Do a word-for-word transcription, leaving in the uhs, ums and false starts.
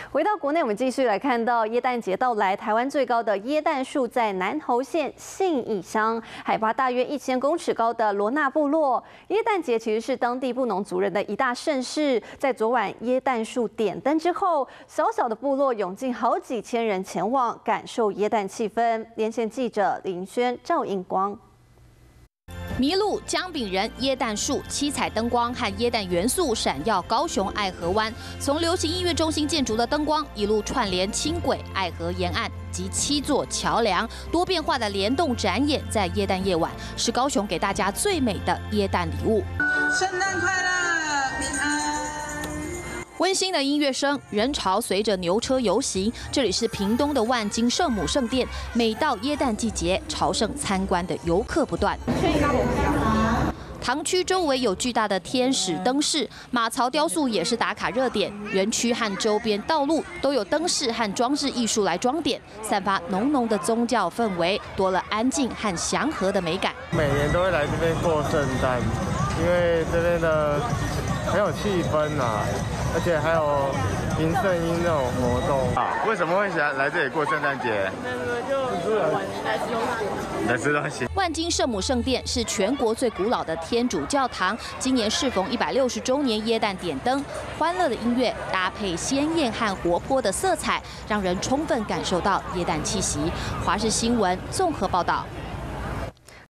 回到国内，我们继续来看到耶诞节到来，台湾最高的耶诞树在南投县信义乡，海拔大约一千公尺高的罗纳部落。耶诞节其实是当地布农族人的一大盛事，在昨晚耶诞树点灯之后，小小的部落涌进好几千人前往感受耶诞气氛。连线记者林轩、赵映光。 麋鹿、姜饼人、耶诞树、七彩灯光和耶诞元素闪耀高雄爱河湾。从流行音乐中心建筑的灯光，一路串联轻轨、爱河沿岸及七座桥梁，多变化的联动展演，在耶诞夜晚是高雄给大家最美的耶诞礼物。 圣诞快乐，平安。 温馨的音乐声，人潮随着牛车游行。这里是屏东的万金圣母圣殿，每到耶诞季节，朝圣参观的游客不断。堂区周围有巨大的天使灯饰，马槽雕塑也是打卡热点。园区和周边道路都有灯饰和装置艺术来装点，散发浓浓的宗教氛围，多了安静和祥和的美感。 每年都会来这边过圣诞，因为这边的很有气氛啊。 而且还有迎圣婴那种活动啊！ 为什么会想来这里过圣诞节？ 没有，就来吃东西。 来吃东西。 万金圣母圣殿是全国最古老的天主教堂，今年适逢一百六十周年耶诞点灯，欢乐的音乐搭配鲜艳和活泼的色彩，让人充分感受到耶诞气息。华视新闻综合报道。